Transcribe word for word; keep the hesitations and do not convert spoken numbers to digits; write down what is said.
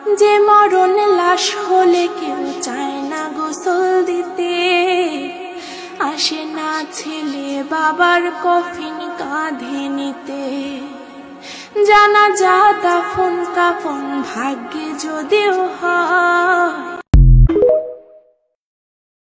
যে মরণ লাশ হলে কেউ চায় না গোসল দিতে, আসে না ছেলে বাবার কফিন কাঁধে নিতে। জানাজা দাফন কাফন ভাগ্যে যদিও হয়,